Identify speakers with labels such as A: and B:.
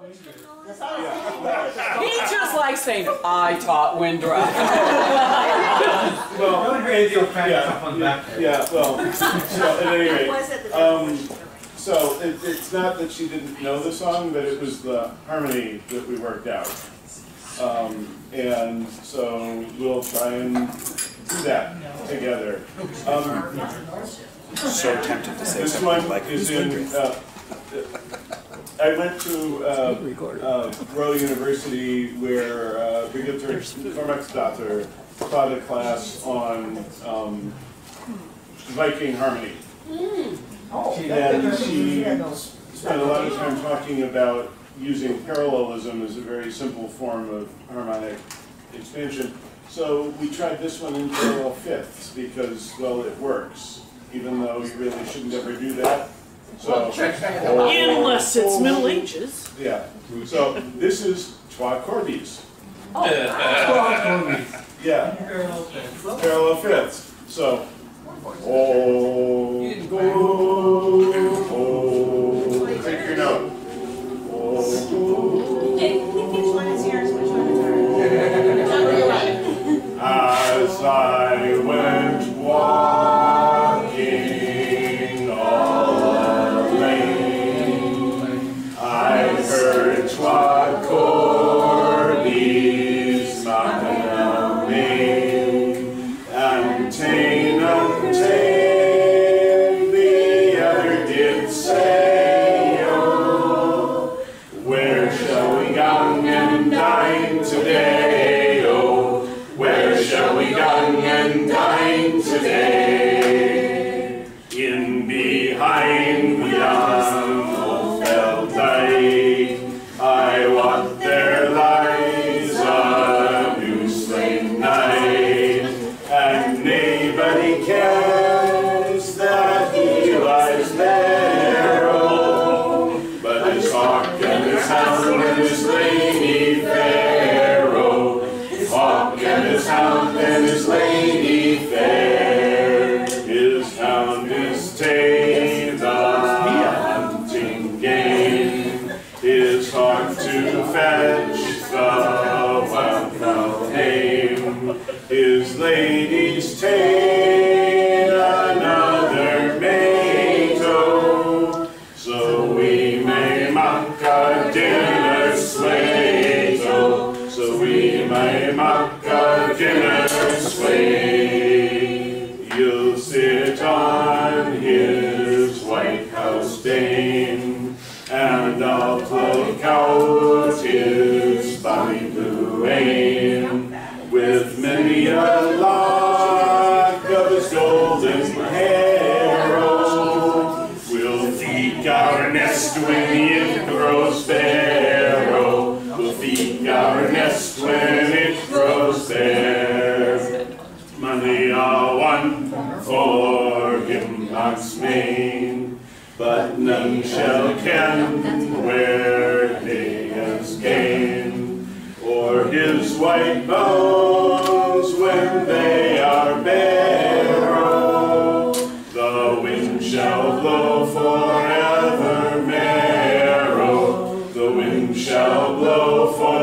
A: He just likes saying, I taught Windrush.
B: Well, so at any rate, so it's not that she didn't know the song, but it was the harmony that we worked out. And so we'll try and do that together.
C: So tempted to say
B: this
C: something
B: one
C: like
B: is in. I went to Royal University where Birgitta Thormaksdottir taught a class on Viking harmony. And she spent a lot of time talking about using parallelism as a very simple form of harmonic expansion. So we tried this one in parallel fifths because, well, it works, even though you really shouldn't ever do that. So,
A: Unless it's Middle Ages.
B: yeah. So this is Twa Corbies.
A: Oh,
B: Yeah. Parallel fifths. So, oh, take your note.
D: Which one is yours? Which one is ours?
B: As I went walking all lane, I heard Twa Corbies name, and Tain, the other did say, oh, where shall we gang and dine today? Oh, where shall we gang and dine today? In behind the young fell dyke, I wot there lies a new slain knight, and nobody cares that he lies there, oh, but his hawk and his hound and his lady fair, oh, his hawk and his hound and his lady fair. His hound is Tain, the hunting game, his hawk to fetch the wild game, his lady's Tain, another mate, oh, so we may mock a dinner slate, oh, so we may mock a dinner slate. You'll sit on his white house dame, and I'll pluck out his bonny blue aim, with many a lock of his golden hair, oh, we'll feed our nest when it grows bare, oh, we'll feed our nest when it grows bare. Money a one for Gimlock's mane, but none shall ken where he has gained, or his white bones when they are bare, oh, the wind shall blow forevermore, oh, the wind shall blow forevermore.